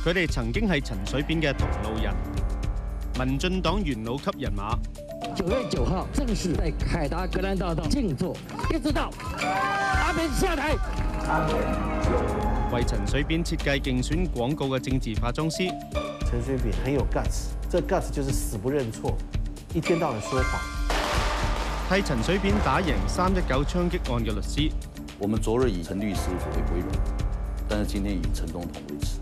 佢哋曾經係陳水扁嘅同路人，民進黨元老級人馬。 9月9號正式在凱達格蘭大道靜坐，一直到阿扁下台。 為陳水扁設計競選廣告嘅政治化妝師。 陳水扁很有 guts， 這 guts 就是死不認錯，一天到晚說謊。 替陳水扁打贏319槍擊案嘅律師。 我們昨日以陳律師為歸榮，但是今天以陳總統為恥。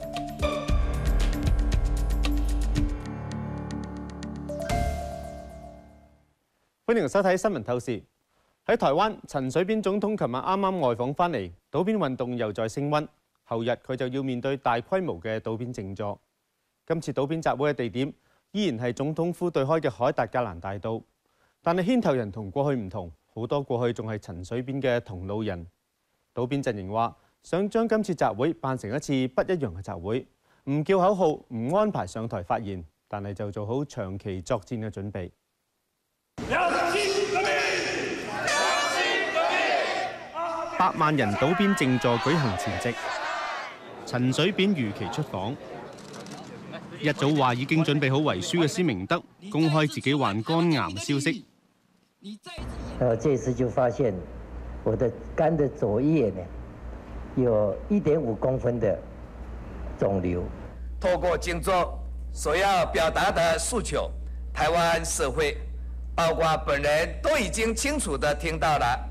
歡迎收睇新聞透視。喺台灣，陳水扁總統琴日啱啱外訪返嚟，倒扁運動又再升溫。後日佢就要面對大規模嘅倒扁靜坐。今次倒扁集會嘅地點依然係總統府對開嘅凱達格蘭大道，但係牽頭人同過去唔同，好多過去仲係陳水扁嘅同路人。倒扁陣營話想將今次集會辦成一次不一樣嘅集會，唔叫口號，唔安排上台發言，但係就做好長期作戰嘅準備。100萬人倒扁靜坐舉行前夕，陳水扁如期出訪。一早話已經準備好遺書嘅施明德公開自己患肝癌消息。 這次就發現我的肝的左葉呢，有1.5公分的腫瘤。 透過靜坐所要表達的訴求，台灣社會包括本人都已經清楚地聽到了。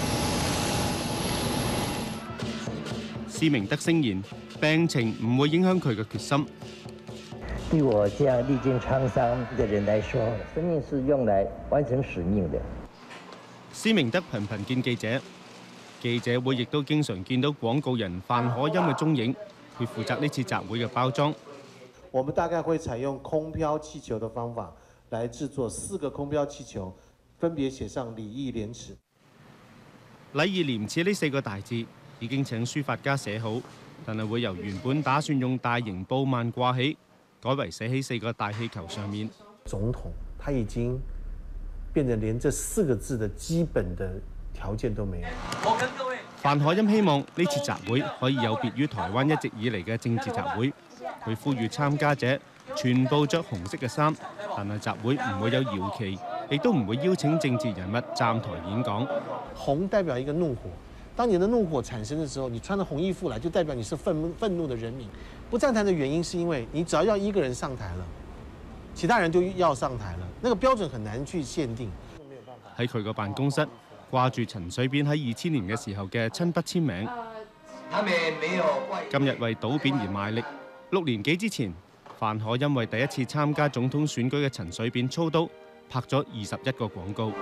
施明德聲言病情唔會影響佢嘅決心。 對我這樣歷經滄桑的人來說，生命是用來完成使命的。 施明德頻頻見記者，記者會亦都經常見到廣告人范可欽嘅蹤影，佢負責呢次集會嘅包裝。 我們大概會採用空飄氣球的方法來製作4個空飄氣球，分別寫上禮義廉恥。 禮義廉恥呢4個大字已經請書法家寫好，但係會由原本打算用大型布幔掛起，改為寫喺4個大氣球上面。 總統他已經變成連這4個字的基本的條件都沒有。 范可欽希望呢次集會可以有別於台灣一直以嚟嘅政治集會，佢呼籲參加者全部着紅色嘅衫，但係集會唔會有搖旗，亦都唔會邀請政治人物站台演講。 紅代表一個怒火，當你的怒火產生的時候，你穿着紅衣服來，就代表你是憤怒的人民。不站台的原因是因為你只要1個人上台了，其他人就要上台了，那個標準很難去限定。 喺佢個辦公室掛住陳水扁喺2000年嘅時候嘅親筆簽名。今日為倒扁而賣力。6年幾之前，范可欽為第一次參加總統選舉嘅陳水扁操刀，拍咗21個廣告。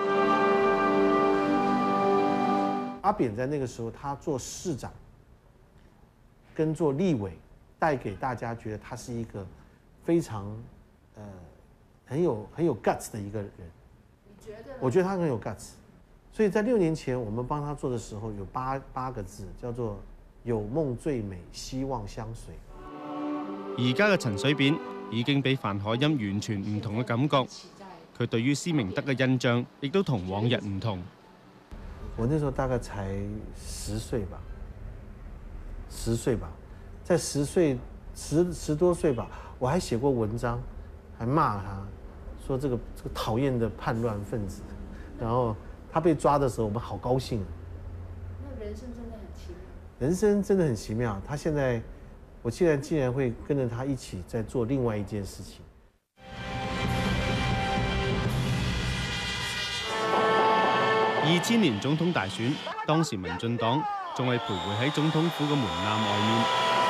阿扁在那個時候，他做市長跟做立委，帶給大家覺得他是一個非常很有 guts 的一個人。你覺得？我覺得他很有 guts。所以在6年前，我們幫他做的時候，有八個字，叫做有夢最美，希望相隨。 而家嘅陳水扁已經俾范可欽完全唔同嘅感覺，佢對於施明德嘅印象亦都同往日唔同。 我那時候大概才10歲吧，10歲吧，在10多歲吧，我還寫過文章，還罵他，說這個討厭的叛亂分子。然後他被抓的時候，我們好高興。 那人生真的很奇妙。 人生真的很奇妙，我現在竟然會跟着他一起在做另外一件事情。 2000年總統大選，當時民進黨仲係徘徊喺總統府嘅門檻外面。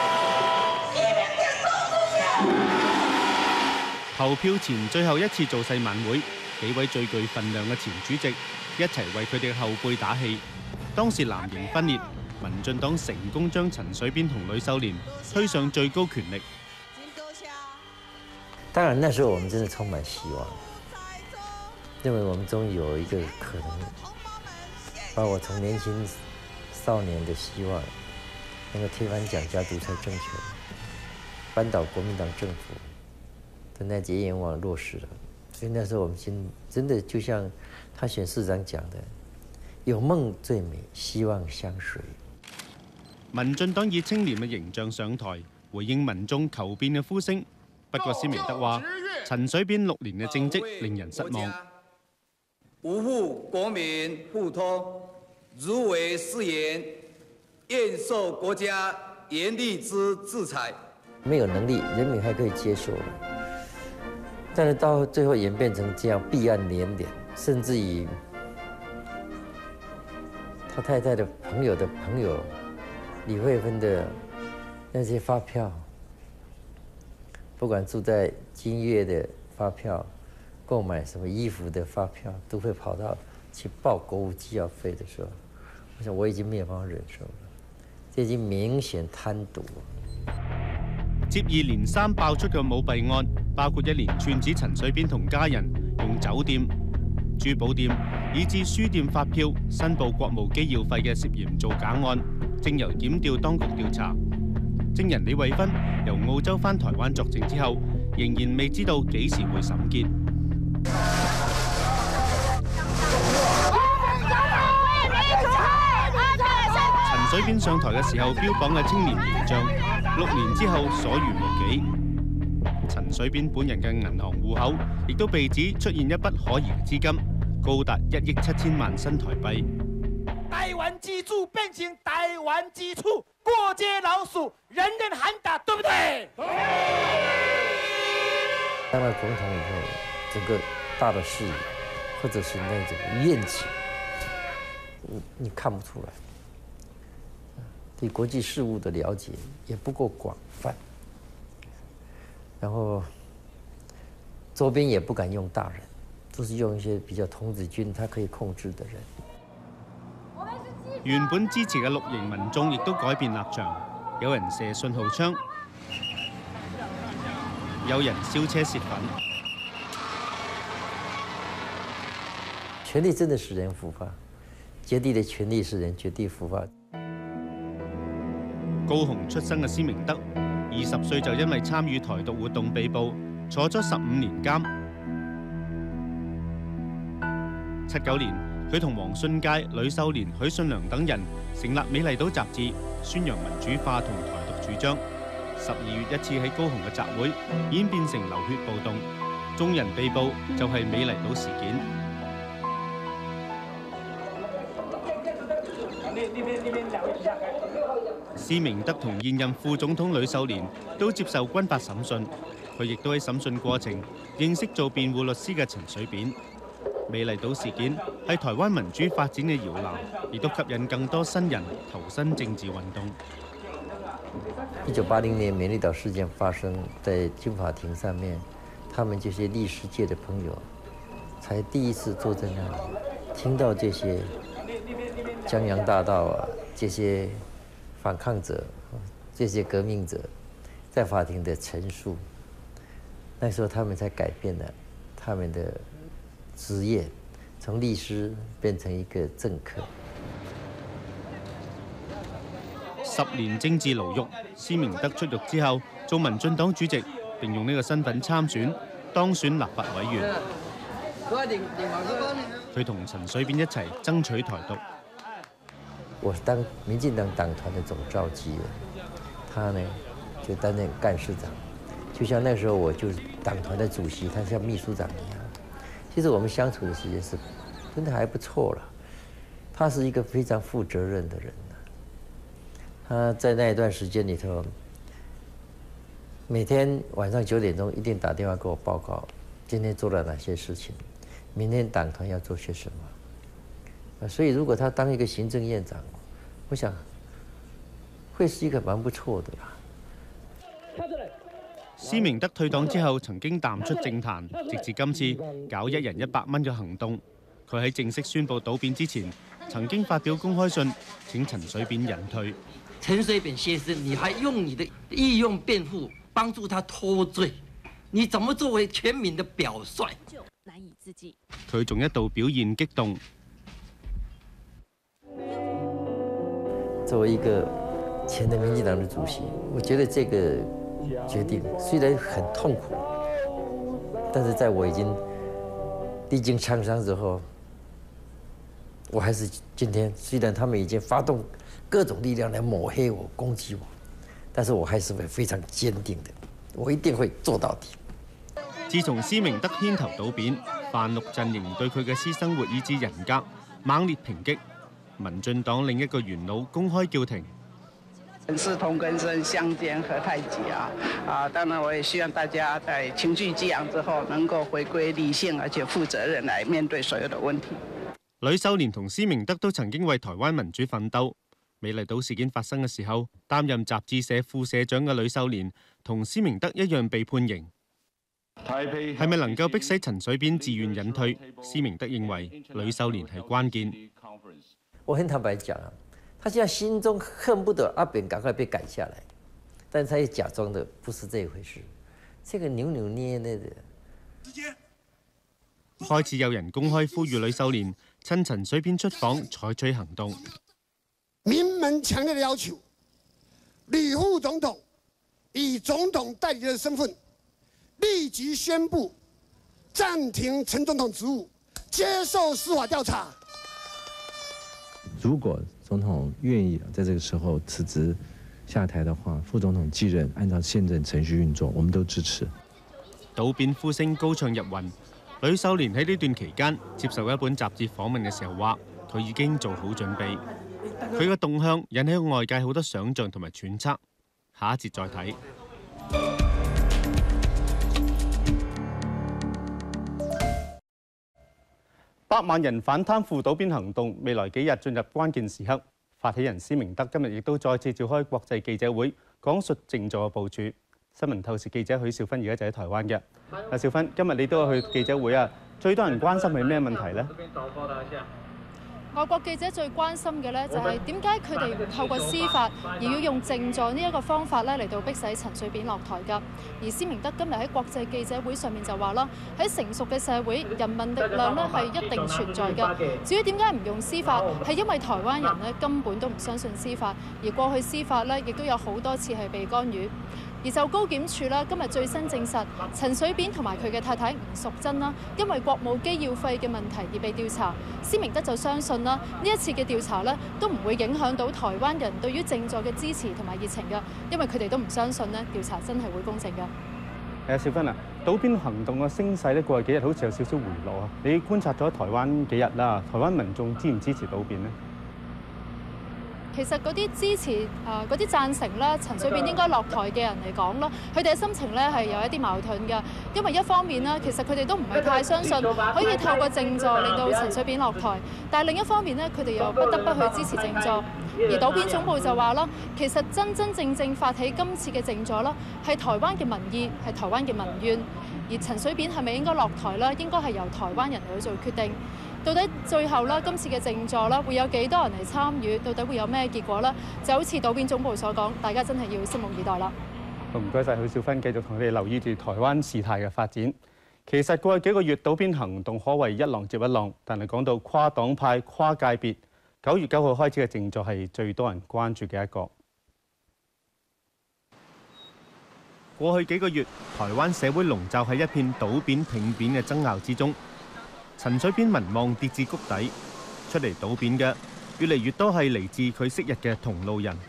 投票前最後一次造勢晚會，幾位最具份量嘅前主席一齊為佢哋嘅後輩打氣。當時藍營分裂，民進黨成功將陳水扁同呂秀蓮推上最高權力。 當然，那時候我們真的充滿希望，認為我們終於有一個可能，把我從年輕少年的希望，能夠推翻蔣家獨裁政權，扳倒國民黨政府的那節願望落實了。所以那時候我們真的就像他選市長講的，有夢最美，希望相隨。 民進黨以清廉嘅形象上台， 回應民眾求變嘅呼聲。不過施明德話，陳水扁6年嘅政績令人失望， 不負國民付託，如違誓言，願受國家嚴厲之制裁。 没有能力，人民还可以接受，但是到最后演变成这样，弊案连连，甚至于他太太的朋友李慧芬的那些发票，不管住在金悦的发票，购买什么衣服的发票，都会跑到去报国务机要费的时候，我想我已经没有办法忍受了，这已经明顯貪瀆。 接二連三爆出嘅舞弊案，包括一連串指陳水扁同家人用酒店、珠寶店以至書店發票申報國務機要費嘅涉嫌造假案，正由檢調當局調查。證人李慧芬由澳洲返台灣作證之後，仍然未知道幾時會審結。陳水扁上台嘅時候標榜嘅青年形象，6年之後所餘無幾。陳水扁本人嘅銀行戶口亦都被指出現一筆可疑嘅資金，高達1億7千萬新台幣。 台灣基礎變成台灣基礎，過街老鼠，人人喊打，對不對？ 当了总统以后，整个大的视野或者是那种愿景，你看不出来。对国际事务的了解也不够广泛，然后周边也不敢用大人，都是用一些比較童子軍他可以控制的人。 原本支持嘅綠營民眾亦都改變立場，有人射信號槍，有人燒車泄憤。 權力真的使人腐化，絕對的權力使人絕對腐化。 高雄出生嘅施明德，20歲就因為參與台獨活動被捕，坐咗15年監。79年，佢同黃信介、呂秀蓮、許信良等人成立《美麗島》雜誌，宣揚民主化同台獨主張。12月一次喺高雄嘅集會演變成流血暴動，眾人被捕就係美麗島事件。施明德同現任副總統呂秀蓮都接受軍法審訊，佢亦都喺審訊過程認識做辯護律師嘅陳水扁。美麗島事件係台灣民主發展嘅搖籃，亦都吸引更多新人投身政治運動。 1980年美麗島事件發生在軍法庭上面，他們這些律師界的朋友才第一次坐在那裡，聽到這些江洋大盜啊，這些反抗者、這些革命者在法庭的陳述，那時候他們才改變了他們的職業，從律師變成一個政客。 10年政治牢獄，施明德出獄之後做民進黨主席，並用呢個身份參選當選立法委員。佢同陳水扁一齊爭取台獨。 我當民進黨黨團的總召集人，他呢就擔任幹事長，就像那時候我就是黨團的主席，他像秘書長一樣。其實我們相處的時間是真的還不錯了。他是一個非常負責任的人，他在那一段時間裡頭，每天晚上9點鐘一定打電話給我報告今天做了哪些事情，明天黨團要做些什麼。所以，如果他當一個行政院長，我想會是一個蠻不錯的啦。 施明德退黨之後，曾經淡出政壇，直至今次搞1人100蚊嘅行動。佢喺正式宣布倒變之前，曾經發表公開信，請陳水扁隱退。 陳水扁先生，你還用你的義用辯護幫助他脫罪，你怎麼作為全民的表率？ 難以自己。 佢仲一度表現激動。 作為一個前的民進黨的主席，我覺得這個決定雖然很痛苦，但是在我已經歷經滄桑之後，我還是今天雖然他們已經發動各種力量來抹黑我、攻擊我， 但是我还是会非常坚定的，我一定會做到底。 自從施明德牽頭倒扁，泛綠陣營對佢嘅私生活以至人格猛烈抨擊。民進黨另一個元老公開叫停。 是同根生，相煎何太急啊！當然我也希望大家在情緒激昂之後，能夠回歸理性而且負責任來面對所有的問題。 呂秀蓮同施明德都曾經為台灣民主奮鬥。美麗島事件發生嘅時候，擔任雜誌社副社長嘅呂秀蓮同施明德一樣被判刑。係咪能夠迫使陳水扁自願隱退？施明德認為呂秀蓮係關鍵。 我很坦白講啊，他現在心中恨不得阿扁趕快被趕下來，但他也假裝的不是這一回事，這個扭扭捏捏的。 開始有人公開呼籲呂秀蓮趁陳水扁出訪採取行動。 民們強烈的要求，呂副總統以總統代理人的身份，立即宣布暫停陳總統職務，接受司法調查。 如果總統願意在這個時候辭職下台的話，副總統繼任，按照憲政程序運作，我們都支持。 倒扁呼聲高唱入雲。呂秀蓮喺呢段期間接受一本雜誌訪問嘅時候話，佢已經做好準備。佢嘅動向引起外界好多想像同埋揣測。下一節再睇。100萬人反貪腐倒扁行動未來幾日進入關鍵時刻。發起人施明德今日亦都再次召開國際記者會，講述靜坐嘅部署。新聞透視記者許兆芬而家就喺台灣嘅。阿兆芬，今日你都有去記者會啊？最多人關心係咩問題呢？ 外國記者最關心嘅咧，就係點解佢哋唔透過司法，而要用靜坐呢一個方法咧嚟到逼使陳水扁落台㗎。而施明德今日喺國際記者會上面就話啦，喺成熟嘅社會，人民力量咧係一定存在㗎。至於點解唔用司法，係因為台灣人咧根本都唔相信司法，而過去司法咧亦都有好多次係被干預。而就高檢署啦，今日最新證實，陳水扁同埋佢嘅太太吳淑珍啦，因為國務機要費嘅問題而被調查。施明德就相信啦，呢一次嘅調查咧，都唔會影響到台灣人對於靜坐嘅支持同埋熱情嘅，因為佢哋都唔相信咧調查真係會公正嘅。 兆芬啊，倒扁行動嘅聲勢咧，過去幾日好似有少少回落啊。你觀察咗台灣幾日啦，台灣民眾支唔支持倒扁呢？ 其實嗰啲支持嗰啲贊成咧陳水扁應該落台嘅人嚟講啦，佢哋嘅心情咧係有一啲矛盾嘅，因為一方面咧其實佢哋都唔係太相信可以透過靜坐令到陳水扁落台，但係另一方面咧佢哋又不得不去支持靜坐。而倒扁總部就話啦，其實真正發起今次嘅靜坐啦，係台灣嘅民意，係台灣嘅民怨。而陳水扁係咪應該落台咧？應該係由台灣人嚟去做決定。到底最後啦，今次嘅靜坐啦，會有幾多人嚟參與？到底會有咩結果呢？就好似倒扁總部所講，大家真係要拭目以待啦。 好，唔該晒許兆芬，繼續同你哋留意住台灣事態嘅發展。其實過去幾個月倒扁行動可謂一浪接一浪，但係講到跨黨派、跨界別，9月9號開始嘅靜坐係最多人關注嘅一個。過去幾個月，台灣社會籠罩喺一片倒扁挺扁嘅爭拗之中。陳水扁民望跌至谷底，出嚟倒扁嘅越嚟越多係嚟自佢昔日嘅同路人。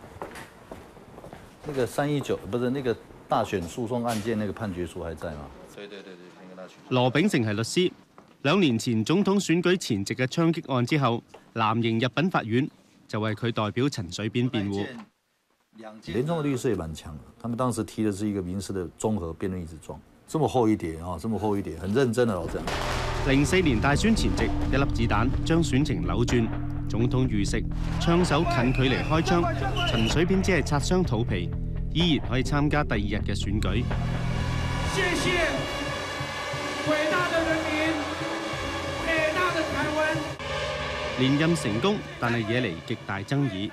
那個319不是那個大選訴訟案件那個判決書還在嗎？對，那個大選。 羅秉成係律師，2年前總統選舉前夕嘅槍擊案之後，藍營入稟法院就為佢代表陳水扁辯護。 連莊的律師也蠻強的，他們當時提的是一個民事的綜合辯論議事狀，這麼厚一疊啊，這麼厚一疊，很認真的老鄭。 04年大選前夕，一粒子彈將選情扭轉，總統遇刺，槍手近距離開槍，陳水扁只係擦傷肚皮，依然可以參加第2日嘅選舉。 謝謝偉大的人民，偉大的台灣。 連任成功，但係惹嚟極大爭議。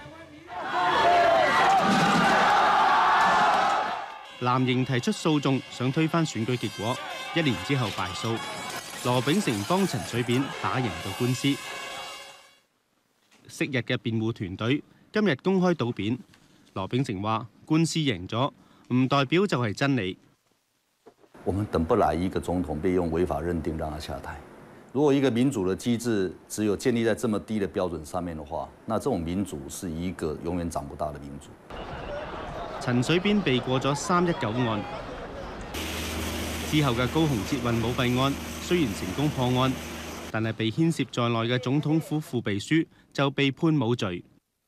藍營提出訴訟，想推翻選舉結果，1年之後敗訴。羅秉成幫陳水扁打贏個官司。昔日嘅辯護團隊今日公開倒扁。羅秉成話：官司贏咗，唔代表就係真理。 我們等不來一個總統被用違法認定讓他下台。如果一個民主的機制只有建立在這麼低的標準上面的話，那這種民主是一個永遠長不大的民主。 陳水扁避過咗319案。之後嘅高雄捷運舞弊案雖然成功破案，但係被牽涉在內嘅總統府副秘書就被判冇罪。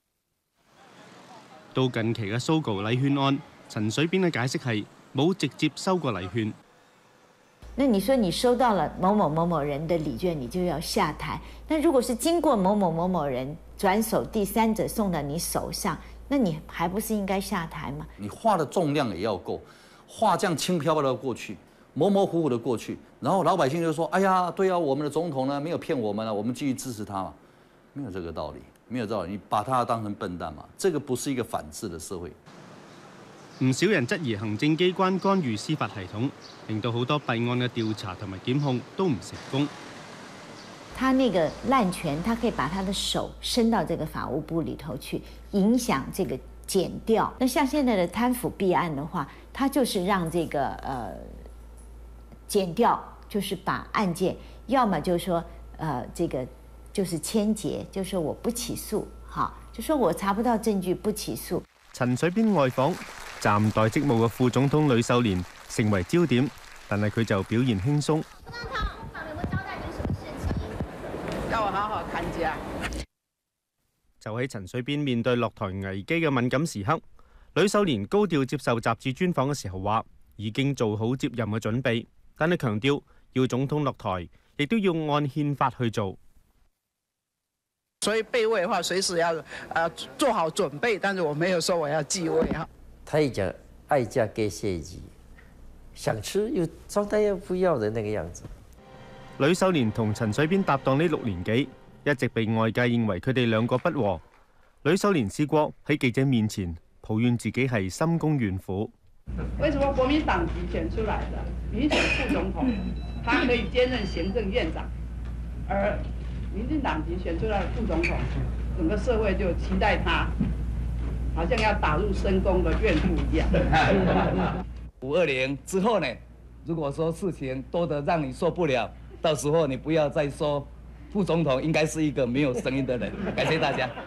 到近期嘅蘇豪禮券案，陳水扁嘅解釋係冇直接收過禮券。 那你說你收到了某某某某人的禮券，你就要下台。那如果是經過某某某某人轉手第三者送到你手上，那你還不是應該下台嗎？ 你畫的重量也要夠，畫這樣輕飄飄的過去，模模糊糊的過去，然後老百姓就說：哎呀，對啊，我們的總統呢沒有騙我們啊，我們繼續支持他嘛。沒有這個道理，沒有道理，你把他當成笨蛋嘛？這個不是一個反智的社會。 唔少人質疑行政機關干預司法系統，令到好多弊案嘅調查同埋檢控都唔成功。 他那個濫權，他可以把他的手伸到這個法務部裡頭去，影響這個檢調。那像現在的貪腐弊案的話，他就是讓這個檢調，就是把案件，要麼就是說這個就是簽結，就是說我不起訴，哈，就說我查不到證據不起訴。 陳水扁外訪，暫代職務嘅副總統呂秀蓮成為焦點，但係佢就表現輕鬆。 要我好好看家。 就喺陳水扁面對落台危機嘅敏感時刻，呂秀蓮高調接受雜誌專訪嘅時候話，已經做好接任嘅準備，但係強調要總統落台，亦都要按憲法去做。 所以備位的話，隨時要做好準備，但是我沒有說我要繼位哈。 他一講愛嫁給謝儀，想吃又裝呆又不要的那個樣子。 呂秀蓮同陳水扁搭檔呢6年幾，一直被外界認為佢哋兩個不和。呂秀蓮試過喺記者面前抱怨自己係心公怨婦。 為什麼國民黨籍選出來的民選副總統，他可以兼任行政院長，而民進黨籍選出來的副總統，整個社會就期待他，好像要打入深宮的怨婦一樣。 520之後呢，如果說事情多得讓你受不了，到時候你不要再說副總統應該是一個沒有聲音的人。感謝大家。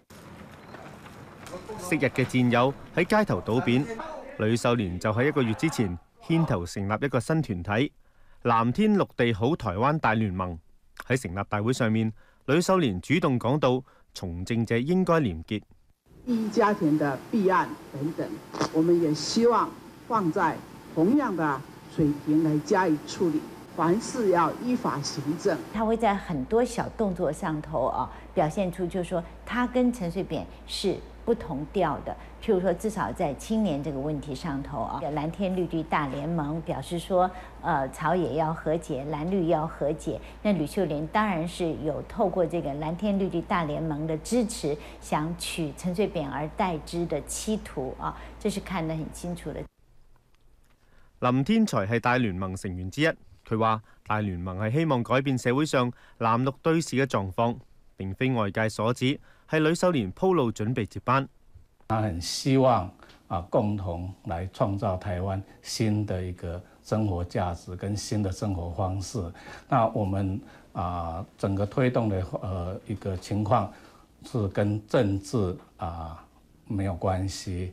昔日嘅戰友喺街頭倒扁，呂秀蓮就喺1個月之前牽頭成立一個新團體——藍天綠地好台灣大聯盟。喺成立大會上面，呂秀蓮主動講到從政者應該廉潔。 第一家庭的弊案等等，我們也希望放在同樣的水平來加以處理。凡事要依法行政。 他會在很多小動作上頭啊，表現出就是說他跟陳水扁是不同調的。譬如說，至少在青年這個問題上頭啊，藍天綠地大聯盟表示說，朝野要和解，藍綠要和解。那呂秀蓮當然是有透過這個藍天綠地大聯盟的支持，想取陳水扁而代之的企圖啊，這是看得很清楚的。 林天才係大聯盟成員之一。佢話：大聯盟係希望改變社會上藍綠對視嘅狀況，並非外界所指係呂秀蓮鋪路準備接班。 他很希望共同來創造台灣新的一個生活價值跟新的生活方式。那我們整個推動的一個情況是跟政治沒有關係。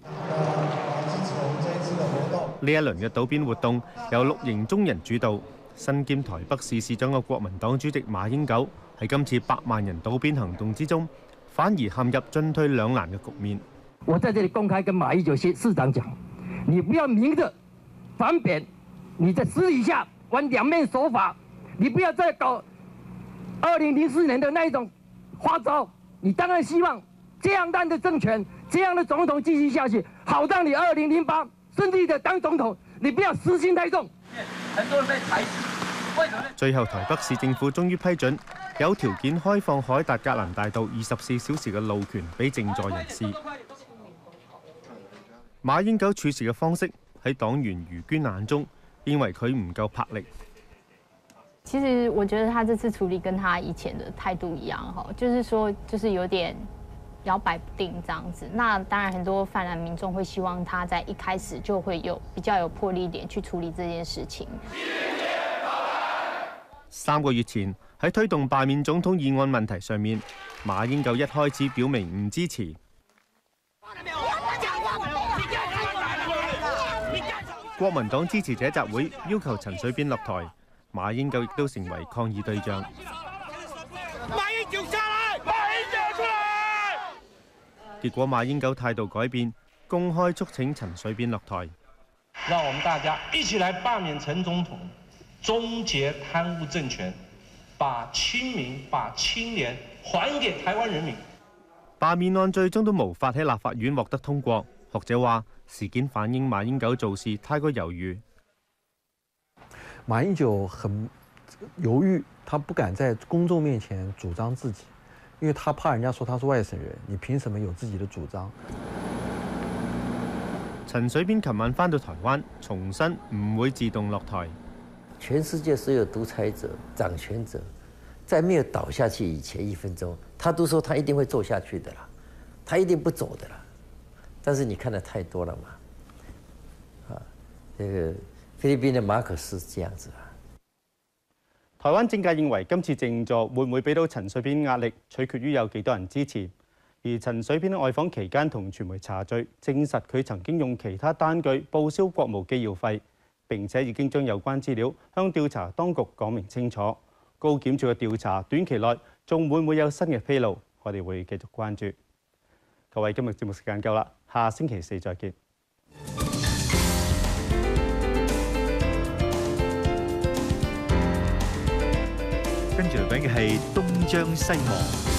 呢一輪嘅倒扁活動由綠營中人主導。身兼台北市市長嘅國民黨主席馬英九喺今次100萬人倒扁行動之中，反而陷入進退兩難嘅局面。 我在這裡公開跟馬英九市長講，你不要明着反扁，你在私底下玩兩面手法，你不要再搞2004年的那一種花招。你當然希望這樣爛的政權、這樣的總統繼續下去，好讓你2008順利的當總統，你不要私心太重。很多人在台最後，台北市政府終於批准有條件開放凱達格蘭大道24小時嘅路權俾靜坐人士。馬英九處事嘅方式喺黨員余娟眼中，認為佢唔夠魄力。 其實我覺得他這次處理跟他以前的態度一樣，哈，就是說就是有點搖擺不定這樣子。那當然很多泛藍民眾會希望他在一開始就會有比較有魄力點去處理這件事情。 3個月前喺推動罷免總統議案問題上面，馬英九一開始表明唔支持。 國民黨支持者集會要求陳水扁落台，馬英九亦都成為抗議對象。 馬英九下來，馬英九出來！ 結果馬英九態度改變，公開促請陳水扁落台。 讓我們大家一起來罷免陳總統，終結貪污政權，把清明、把清廉還給台灣人民。 罷免案最終都無法喺立法院獲得通過。學者話事件反映馬英九做事太過猶豫。 馬英九很猶豫，他不敢在公眾面前主張自己，因為他怕人家說他是外省人，你憑什麼有自己的主張？ 陳水扁琴晚返到台灣，重申唔會自動落台。 全世界所有獨裁者、掌權者，在沒有倒下去以前1分鐘，他都說他一定會做下去的啦，他一定不走的啦。但是你看得太多了嘛，這個菲律賓的馬可斯這樣子啊。 台灣政界認為今次靜坐會唔會俾到陳水扁壓力，取決於有幾多人支持。而陳水扁喺外訪期間同傳媒茶敘，證實佢曾經用其他單據報銷國務機要費，並且已經將有關資料向調查當局講明清楚。高檢署嘅調查短期內仲會唔會有新嘅披露？我哋會繼續關注。各位，今日節目時間夠啦，下星期4再見。 跟住嚟講嘅係東張西望。